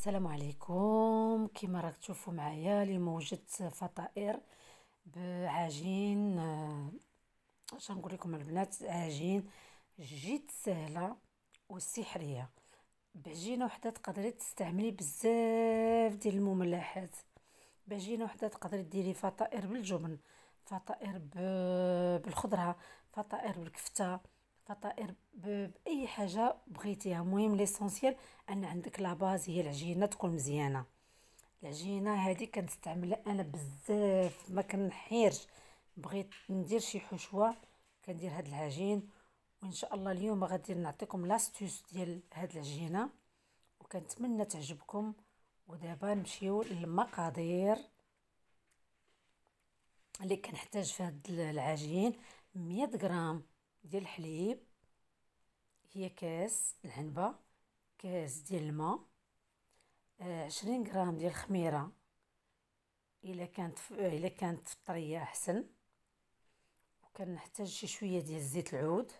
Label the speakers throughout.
Speaker 1: السلام عليكم. كما راك تشوفوا معايا اليوم وجدت فطائر بعجين. اش نقول لكم البنات، عجين جد سهله وسحريه. بعجينه وحده تقدري تستعملي بزاف ديال المملحات. بعجينه وحده تقدري ديري فطائر بالجبن، فطائر بالخضره، فطائر بالكفته، فطائر باي حاجه بغيتيها. المهم ليسونسيال ان عندك لاباز هي العجينه تكون مزيانه. العجينه هذه كنستعملها انا بزاف، ما كنحيرش بغيت ندير شي حشوه كندير هاد العجين. وان شاء الله اليوم غادي نعطيكم لاستيوس ديال هاد العجينه وكنتمنى تعجبكم. ودابا نمشيو للمقادير اللي كنحتاج في هاد العجين. 100 غرام ديال الحليب، هي كاس العنبه، كاس ديال الماء، 20 غرام ديال الخميره الا كانت طريه احسن. وكنحتاج شي شويه ديال زيت العود،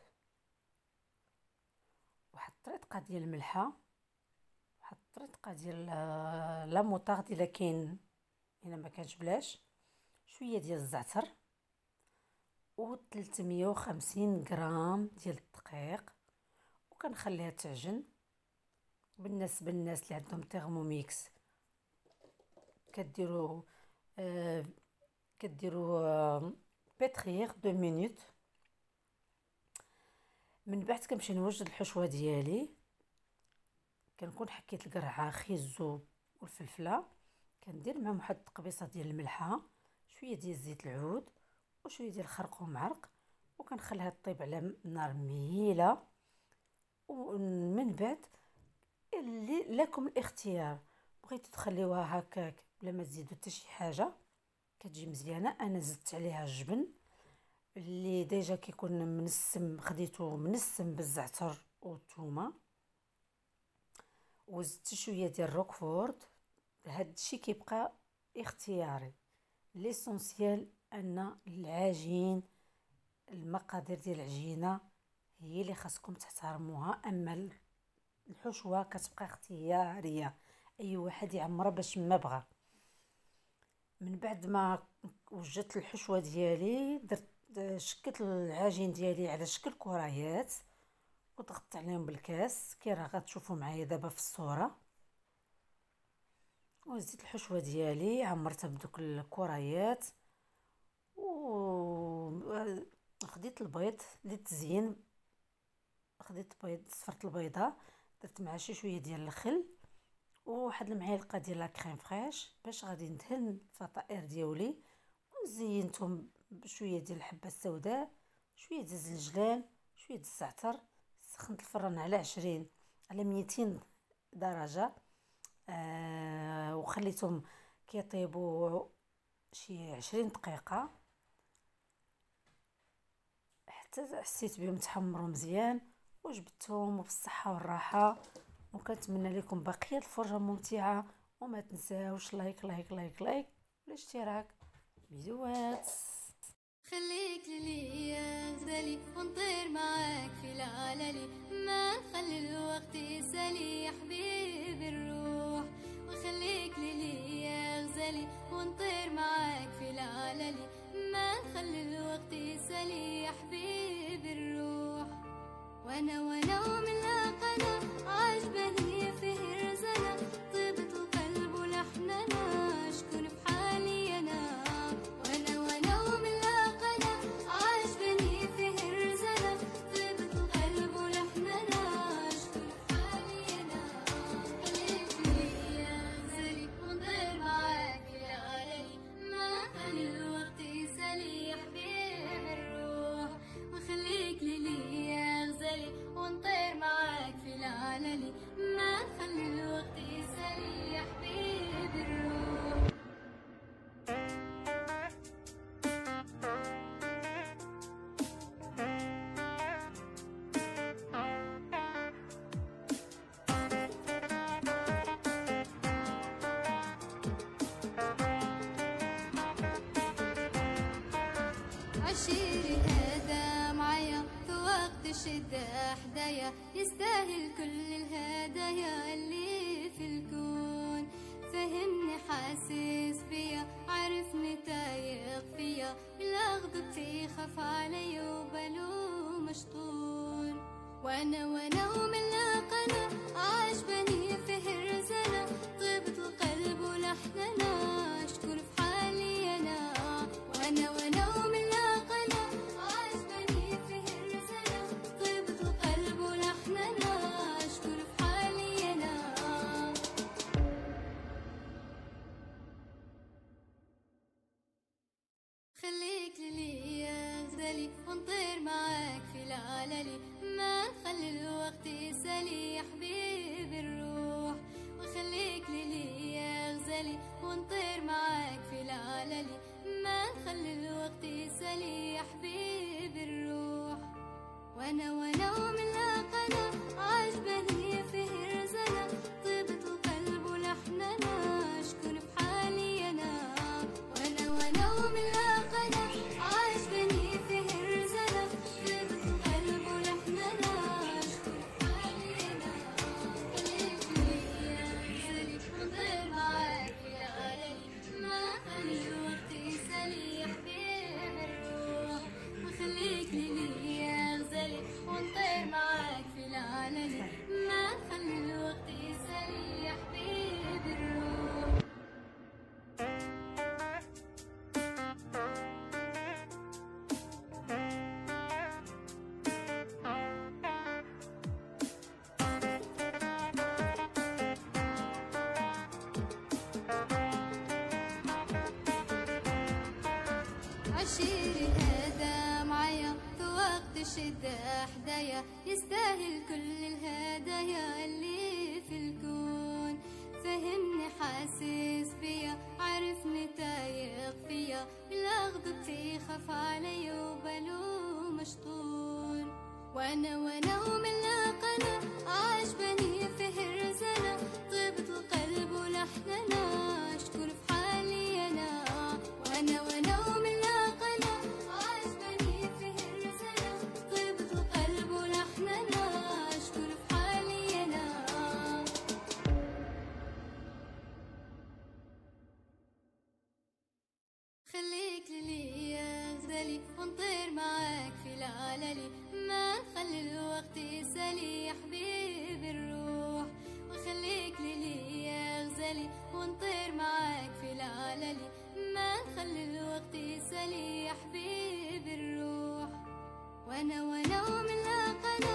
Speaker 1: واحد الطريقه ديال الملحه، واحد الطريقه ديال لا موطارد الا كاين، الا ما كانش بلاش، شويه ديال الزعتر، و 350 غرام ديال الدقيق. وكنخليها تعجن. بالنسبه للناس اللي عندهم تيرموميكس كديروا بيتريغ 2 مينوت. من بعد كنمشي نوجد الحشوه ديالي. كنكون حكيت القرعه خيزو والفلفله، كندير معهم واحد التقبيصه ديال الملحه، شويه ديال زيت العود، وشويه ديال الخرق ومعرق، وكنخليها طيب على نار مهيله. ومن بعد اللي لكم الاختيار، بغيتو تخليوها هكاك بلا ما تزيدوا حتى شي حاجه كتجي مزيانه. انا زدت عليها الجبن اللي ديجا كيكون منسم، خديته منسم بالزعتر والثومه، وزدت شويه ديال الروكفورد. هاد الشيء كيبقى اختياري. ليسونسيال ان العجين، المقادير ديال العجينه هي اللي خاصكم تحترموها، اما الحشوه كتبقى اختياريه، اي واحد يعمرها باش ما بغى. من بعد ما وجدت الحشوه ديالي شكلت العجين ديالي على شكل كريات وضغطت عليهم بالكاس كي راه غتشوفوا معايا دابا في الصوره. وزيت الحشوه ديالي عمرتها بدوك الكريات، وخديت البيض للتزيين. خديت بيض، صفرت البيضه، درت معها شي شويه ديال الخل وواحد المعلقه ديال لا كريم فريش باش غادي ندهن الفطائر ديالي. وزينتهم بشويه ديال الحبه السوداء، شويه ديال الزنجلان، شويه ديال الزعتر. سخنت الفران على 20 على 200 درجه، وخليتهم كيطيبوا شي 20 دقيقه حتى حسيت بهم تحمروا مزيان. وجبتهم وبالصحه والراحه. وكنتمنى لكم بقيه الفرجه ممتعه، وما تنساوش لايك لايك لايك لايك والاشتراك. بيزوات.
Speaker 2: خليك ليا غزالي ونطير معاك في العلالي، ما نخلي الوقت يسالي يا حبيبي الروح. وخليك ليا غزالي ونطير معاك في العلالي، ما نخلي الوقت يسالي يا حبيبي الروح. وانا ومن لاقنا عجبني فيه رزنا، طيبة القلب ولحننا شكون في حالي انا. وانا ومن لاقنا عجبني فيه رزنا، طيبة القلب ولحننا شكون في حالي انا. خليك ليا غزالي ونطير معاك يا غالي، ما خلي الوقت يسالي يا حبيبي الروح. وخليك ليا غزالي ونطير معاك في العلالي، ما نخلي الوقت يسالي يا حبيبي الروح. عشيري هذا معايا في وقت الشدة حدايا، يستاهل كل الهدايا اللي في الكون. العلالي، ما نخلي الوقت يسالي يا حبيبي الروح، وخليك لي يا غزالي ونطير معاك في العلالي، ما نخلي الوقت يسالي يا حبيبي الروح. وانا ومن لاقنا عجبني فيه رزنا، طيبة القلب ولحننا شكون في حالي انا. وانا ومن لاقنا عجبني فيه رزنا، طيبة القلب ولحننا شكون في حالي انا. خليك ليا غزالي ونطير معاك يا غالي، ما خلي الوقت يسالي يا حبيبي الروح، وخليك ليا غزالي ونطير معاك في العلالي، ما نخلي الوقت يسالي يا حبيبي الروح. عشيري هذا معايا في وقت الشدة حدايا، يستاهل كل الهدايا اللي في الكون. فهمني حاسس بيا، عرفني تايق فيا، بلا غضبتي خاف علي وبالو مشطون. وانا ومن لاقنا عجبني فيه رزنا، طيبة القلب ولحننا شكون في حالي انا. وانا ومن لاقنا عجبني فيه رزنا، طيبة القلب ولحننا شكون في حالي انا. خليك لي يا غزالي ونطير معاك في العلالي، ما نخلي الوقت يسالي يا حبيبي الروح، وخليك لي يا غزالي ونطير معاك في العلالي، ما نخلي الوقت يسالي يا حبيبي الروح. وانا ومن لاقنا